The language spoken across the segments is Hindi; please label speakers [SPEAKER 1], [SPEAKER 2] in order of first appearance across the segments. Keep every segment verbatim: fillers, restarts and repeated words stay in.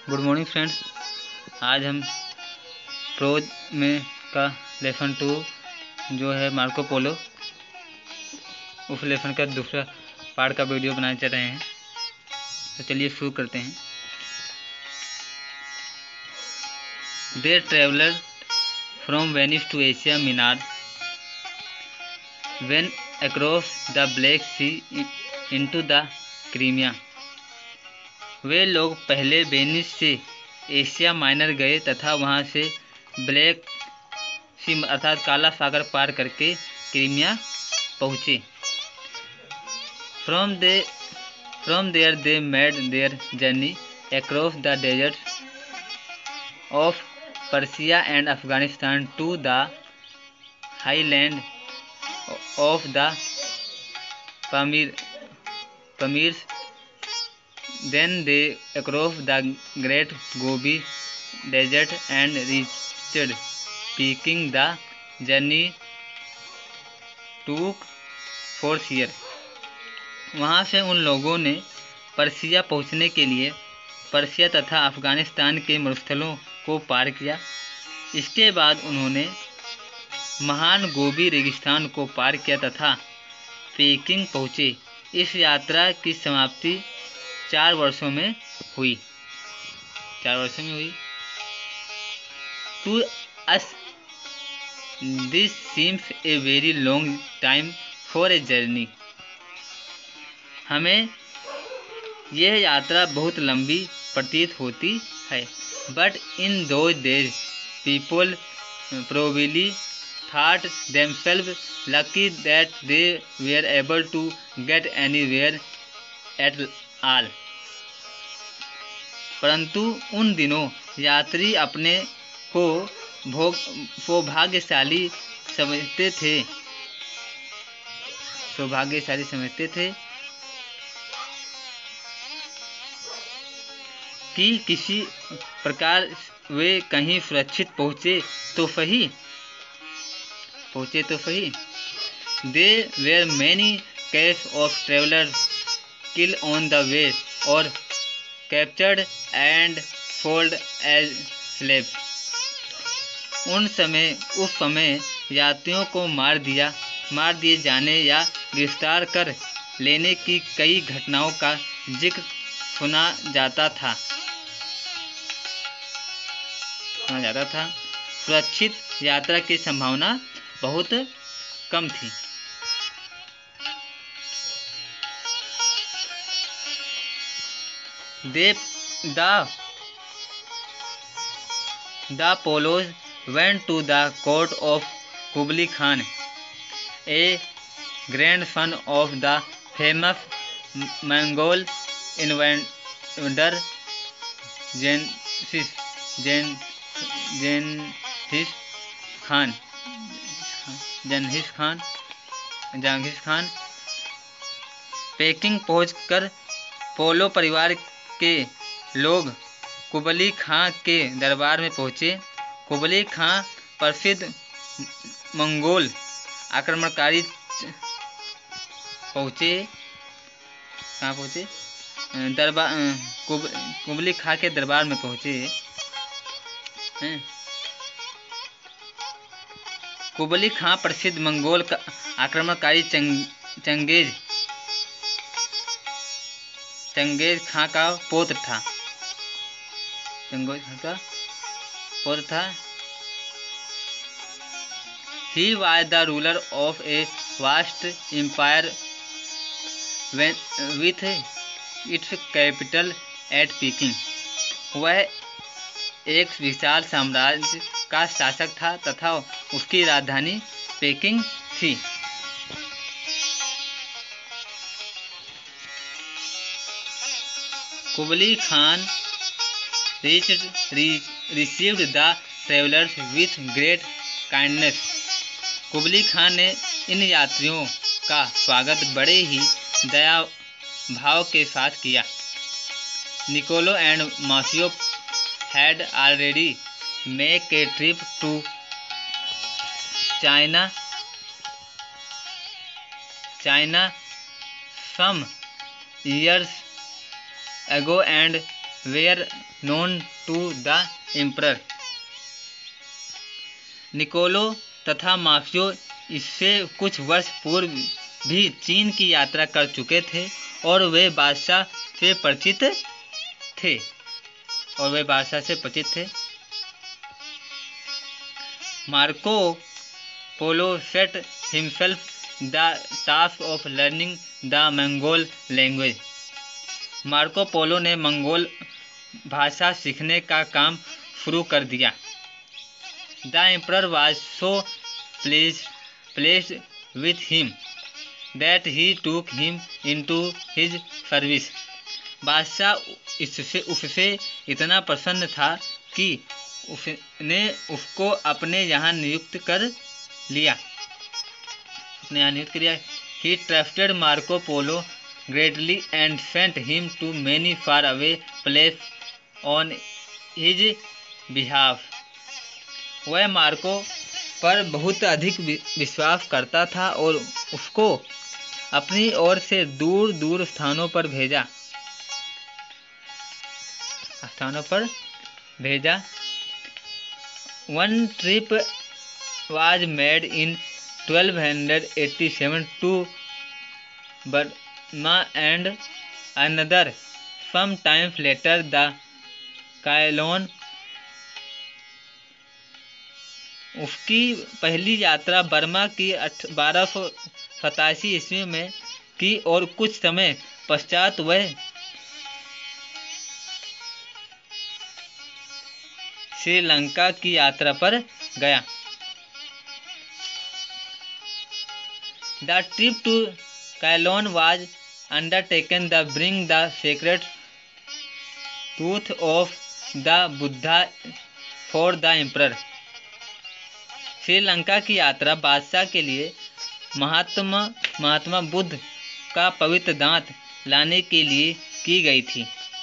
[SPEAKER 1] Good morning friends. आज हम प्रोज में का लेसन टू जो है मार्को पोलो, उस लेसन का दूसरा पार्ट का वीडियो बनाने जा रहे हैं। तो चलिए शुरू करते हैं। They traveller from Venice to Asia Minor when across the Black Sea into the Crimea. वे लोग पहले वेनिस से एशिया माइनर गए तथा वहां से ब्लैक सी अर्थात काला सागर पार करके क्रीमिया पहुँचे। From they from there they made their journey across the desert of Persia and Afghanistan to the highland of the Pamir Pamirs. Then they crossed the Great Gobi Desert and reached Peking. The journey took four years. वहाँ से उन लोगों ने पर्सिया पहुँचने के लिए पर्सिया तथा अफगानिस्तान के मरुस्थलों को पार किया। इसके बाद उन्होंने महान गोबी रेगिस्तान को पार किया तथा पेकिंग पहुँचे। इस यात्रा की समाप्ति चार वर्षों में हुई चार वर्षों में हुई to us this seems a very long time for a journey. हमें यह यात्रा बहुत लंबी प्रतीत होती है। But in those days people probably thought themselves lucky that they were able to get anywhere at all. परंतु उन दिनों यात्री अपने को भोग सौभाग्यशाली समझते थे सौभाग्यशाली समझते थे कि किसी प्रकार वे कहीं सुरक्षित पहुँचे तो सही पहुँचे तो सही they were many case of travellers kill on the way और captured and sold as slaves. उन समय उस समय यात्रियों को मार दिया मार दिए जाने या गिरफ्तार कर लेने की कई घटनाओं का जिक्र सुना जाता था सुना जाता था सुरक्षित यात्रा की संभावना बहुत कम थी। They, the, the Polos went to the court of Kublai Khan, a grandson of the famous Mongol invader Genghis Genghis Khan. Genghis Khan Genghis Khan Peking पहुंचकर पोलो परिवार के लोग कुबली खां के दरबार में पहुँचे। कुबली खां प्रसिद्ध मंगोल आक्रमणकारी पहुँचे कहाँ पहुँचे दरबार कुब, कुबली खां के दरबार में पहुँचे हैं। कुबली खां प्रसिद्ध मंगोल आक्रमणकारी चंग, चंगेज चंगेज खां का पौत्र था चंगेज खां का पौत्र था He was the ruler of a vast empire with its capital at Peking. वह एक विशाल साम्राज्य का शासक था तथा उसकी राजधानी पेकिंग थी। Kublai Khan reached, received the travelers with great kindness. कुबली Khan ने इन यात्रियों का स्वागत बड़े ही दया भाव के साथ किया। Niccolo and Maffeo had already made a trip to China China some years ago and were known to the emperor. Niccolo तथा माफियो इससे कुछ वर्ष पूर्व भी चीन की यात्रा कर चुके थे और वे बादशाह से परिचित थे और वे बादशाह से परिचित थे। Marco Polo set himself the task of learning the Mongol language. Marco Polo ने मंगोल भाषा सीखने का काम शुरू कर दिया। The emperor was so pleased with him that he took him into his service. बादशाह इससे उससे इतना प्रसन्न था कि उसने उसको अपने यहाँ नियुक्त कर लिया अपने यहाँ नियुक्त किया। He trusted Marco Polo greatly and sent him to many far away place on his behalf. वह मार्को पर बहुत अधिक विश्वास करता था और उसको अपनी ओर से दूर दूर स्थानों पर भेजा स्थानों पर भेजा। One trip was made in twelve eighty seven to Burma and another some times later the Ceylon. उसकी पहली यात्रा बर्मा की बारह सौ सतासी ईस्वी में की और कुछ समय पश्चात वह श्रीलंका की यात्रा पर गया। The trip to Ceylon was undertaken the bring the sacred tooth of the Buddha for the emperor. Sri की यात्रा बादशाह के लिए महात्मा महात्मा बुद्ध का पवित्र दांत लाने के लिए की गई थी।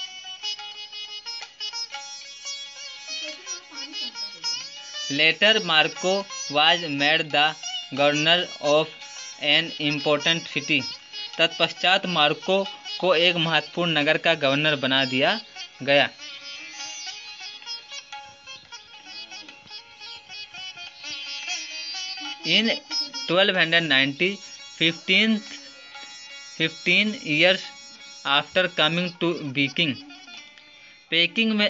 [SPEAKER 1] Later Marco was made the governor of an important city. तत्पश्चात मार्को को एक महत्वपूर्ण नगर का गवर्नर बना दिया गया। In twelve ninety fifteen fifteen years after coming to Peking Peking में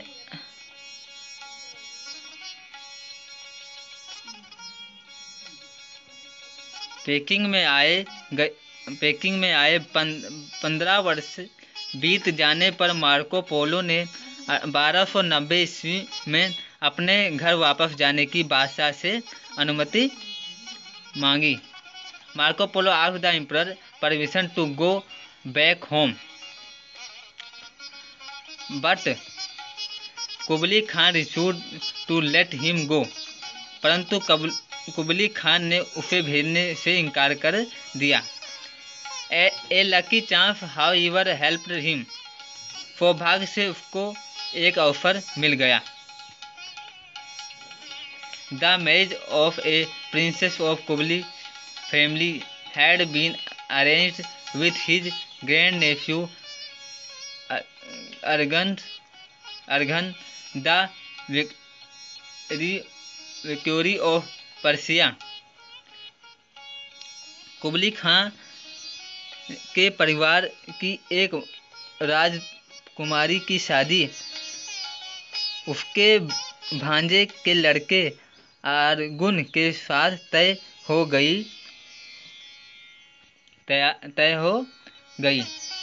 [SPEAKER 1] पेकिंग में आए पेकिंग में आए पंद्रह वर्ष बीत जाने पर मार्को पोलो ने बारह सौ नब्बे ईस्वी में अपने घर वापस जाने की बादशाह से अनुमति मांगी। Marco Polo asked the emperor permission to go back home but Kublai Khan refused to let him go. परंतु कुबली खान ने उसे भेजने से इनकार कर दिया। A lucky chance however helped him. सौभाग्य से उसको एक अवसर मिल गया। The marriage of a princess of Kublai family had been arranged with his grand nephew Argun Arghun the victory of Persia. Kublai Khan के परिवार की एक राजकुमारी की शादी उसके भांजे के लड़के आर्गुन के साथ तय हो गई तय हो गई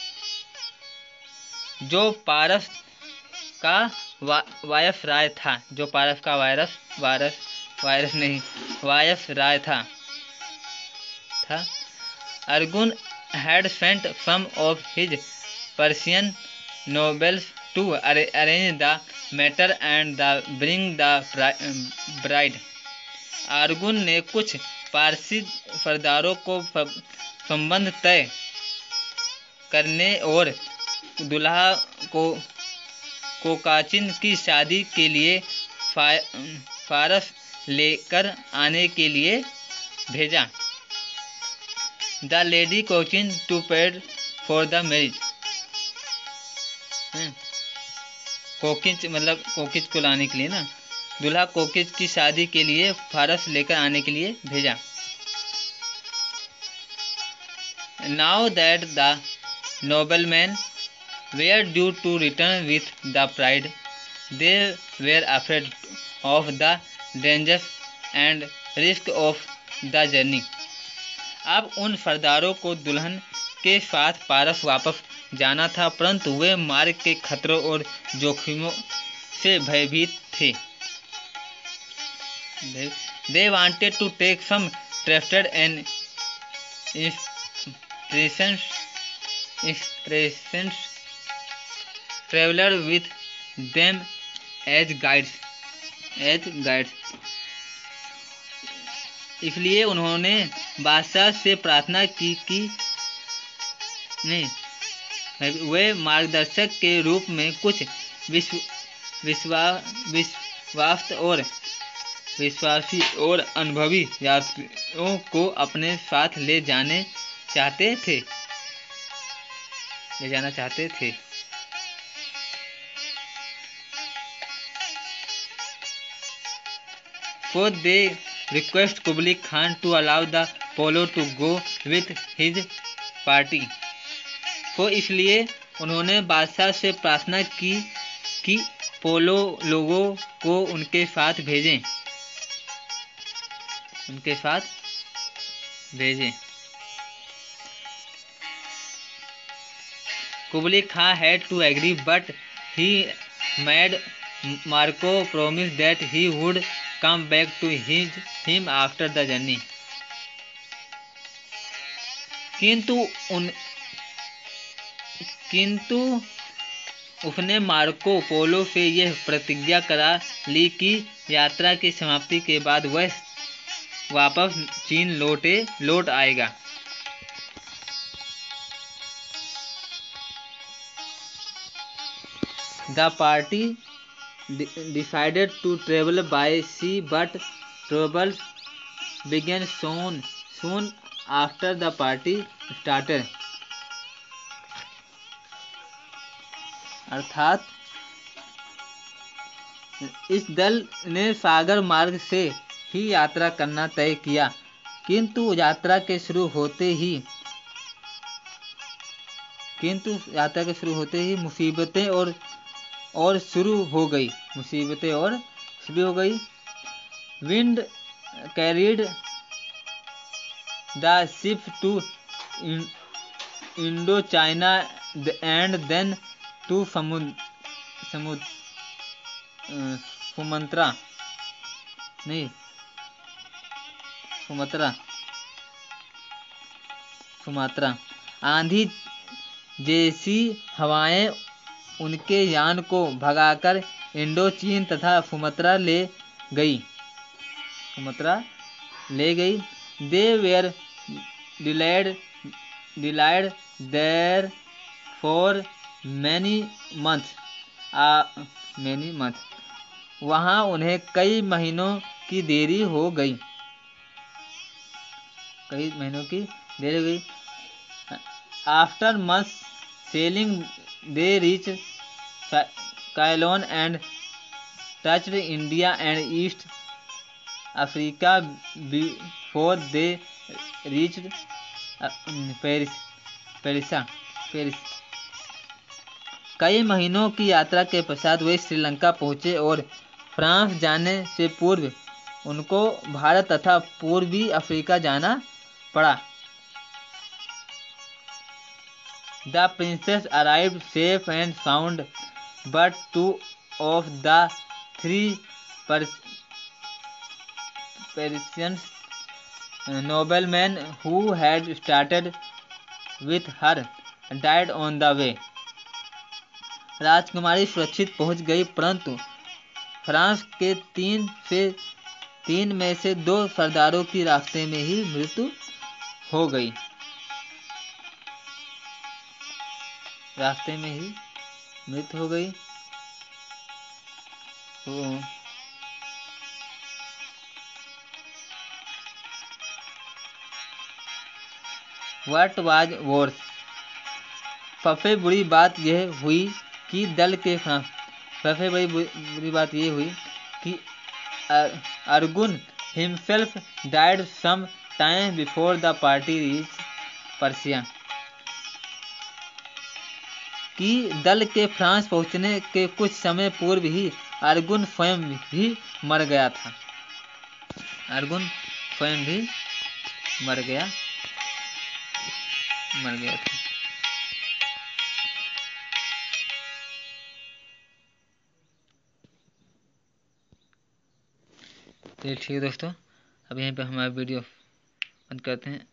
[SPEAKER 1] जो पारस का वा, वायसराय था जो पारस का वायरस वायरस वायरस नहीं वायसराय था था अर्गुन had sent some of his Persian nobles to arrange the matter and the bring the bride. अर्गुन ने कुछ पारसी सरदारों को संबंध तय करने और दुल्हा को कोकाचिन की शादी के लिए फारस लेकर आने के लिए भेजा। The lady Cochin to paid for the marriage. कोकिच मतलब कोकिच को लाने के लिए ना, दूल्हा कोकिच की शादी के लिए फारस लेकर आने के लिए भेजा। Now that the nobleman were due to return with the pride, they were afraid of the dangers and risk of the journey. अब उन सरदारों को दुल्हन के साथ पारस वापस जाना था, परंतु वे मार्ग के खतरों और जोखिमों से भयभीत थे। They wanted to take some trusted and experienced experienced traveler with them as guides as guides। इसलिए उन्होंने बादशाह से प्रार्थना की कि नहीं वे मार्गदर्शक के रूप में कुछ विश्व विश्वा विश्वास और विश्वासी और अनुभवी यात्रियों को अपने साथ ले जाने चाहते थे ले जाना चाहते थे। So they request Kublai Khan to allow the Polo to go with his party। तो इसलिए उन्होंने बादशाह से प्रार्थना की कि पोलो लोगों को उनके साथ भेजें उनके साथ भेजें। कुबली खां had to agree, but he made Marco promise that he would come back to his, him after the journey। किंतु उन किंतु उसने मार्को पोलो से यह प्रतिज्ञा करा ली कि यात्रा की समाप्ति के बाद वह वापस चीन लौटे लौट आएगा। The party decided to travel by sea, but troubles began soon soon after the party started। अर्थात इस दल ने सागर मार्ग से ही यात्रा करना तय किया, किंतु यात्रा के शुरू होते ही किंतु यात्रा के शुरू होते ही मुसीबतें और और शुरू हो गई मुसीबतें और शुरू हो गई। Wind carried the ship to Indochina and then to समुद्र समुद्र सुमंत्रा नहीं सुमात्रा सुमात्रा आंधी जैसी हवाएं उनके यान को भगाकर इंडो चीन तथा सुमात्रा ले गई सुमात्रा ले गई। They were delayed delayed there for many months many month वहाँ उन्हें कई महीनों की देरी हो गई कई महीनों की देरी हो गई। After months sailing they reach Ceylon and touched India and East Africa before they reached Persia Persia Persia. कई महीनों की यात्रा के पश्चात वे श्रीलंका पहुंचे और फ्रांस जाने से पूर्व उनको भारत तथा पूर्वी अफ्रीका जाना पड़ा। The princess arrived safe and sound, but two of the three Persian noblemen who had started with her died on the way। राजकुमारी सुरक्षित पहुंच गई, परंतु फ्रांस के तीन से तीन में से दो सरदारों की रास्ते में ही मृत्यु हो गई रास्ते में ही मृत्यु हो गई। तो व्हाट वाज वर्स, सबसे बुरी बात यह हुई कि दल के सबसे बड़ी बुरी बात ये हुई कि Argun himself died some time before the party reach Persia, कि दल के फ्रांस पहुंचने के कुछ समय पूर्व ही अर्जुन स्वयं भी मर गया था। अर्जुन स्वयं भी मर गया मर गया था। तो ठीक है दोस्तों, अब यहीं पे हमारा वीडियो बंद करते हैं।